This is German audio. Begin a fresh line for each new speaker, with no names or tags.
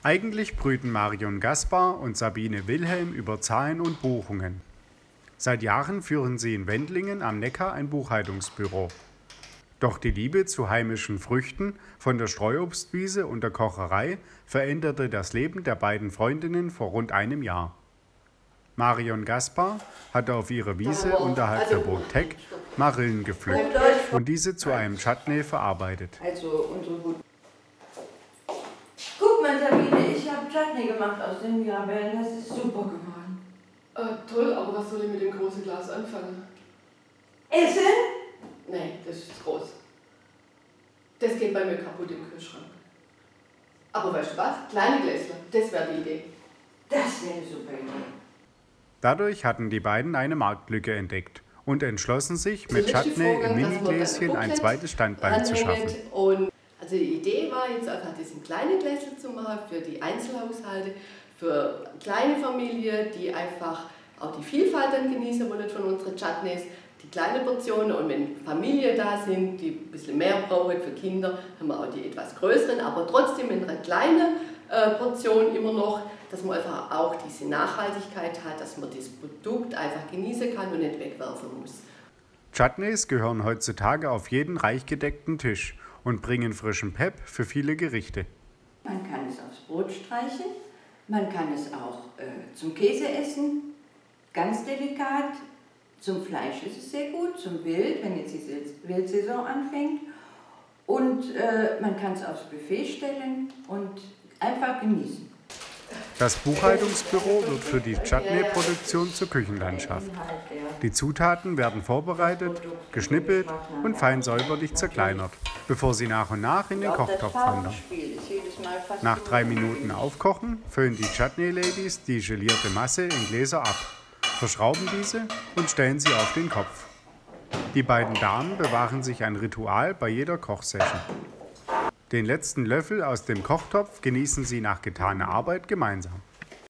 Eigentlich brüten Marion Gaspar und Sabine Wilhelm über Zahlen und Buchungen. Seit Jahren führen sie in Wendlingen am Neckar ein Buchhaltungsbüro. Doch die Liebe zu heimischen Früchten von der Streuobstwiese und der Kocherei veränderte das Leben der beiden Freundinnen vor rund einem Jahr. Marion Gaspar hatte auf ihrer Wiese unterhalb der Burg Teck Marillen gepflückt und diese zu einem Chutney verarbeitet.
Guck mal, Sabine, ich habe Chutney gemacht aus den Mirabellen. Das ist super geworden.
Toll, aber was soll ich mit dem großen Glas anfangen?
Essen?
Nein, das ist groß. Das geht bei mir kaputt im Kühlschrank. Aber weißt du was? Kleine Gläser, das wäre die Idee.
Das wäre eine super Idee.
Dadurch hatten die beiden eine Marktlücke entdeckt und entschlossen sich, mit Chutney im Minigläschen ein zweites Standbein zu schaffen.
Und also die Idee war jetzt einfach, das in kleine Gläser zu machen für die Einzelhaushalte, für kleine Familien, die einfach auch die Vielfalt dann genießen wollen von unseren Chutneys, die kleine Portionen. Und wenn Familien da sind, die ein bisschen mehr brauchen für Kinder, haben wir auch die etwas größeren, aber trotzdem in einer kleinen Portion immer noch, dass man einfach auch diese Nachhaltigkeit hat, dass man das Produkt einfach genießen kann und nicht wegwerfen muss.
Chutneys gehören heutzutage auf jeden reich gedeckten Tisch und bringen frischen Pep für viele Gerichte.
Man kann es aufs Brot streichen, man kann es auch zum Käse essen, ganz delikat. Zum Fleisch ist es sehr gut, zum Wild, wenn jetzt die Wildsaison anfängt. Und man kann es aufs Buffet stellen und einfach genießen.
Das Buchhaltungsbüro wird für die Chutney-Produktion zur Küchenlandschaft. Die Zutaten werden vorbereitet, geschnippelt und fein säuberlich zerkleinert, bevor sie nach und nach in den Kochtopf wandern. Nach 3 Minuten Aufkochen füllen die Chutney-Ladies die gelierte Masse in Gläser ab, verschrauben diese und stellen sie auf den Kopf. Die beiden Damen bewahren sich ein Ritual bei jeder Kochsession. Den letzten Löffel aus dem Kochtopf genießen sie nach getaner Arbeit gemeinsam.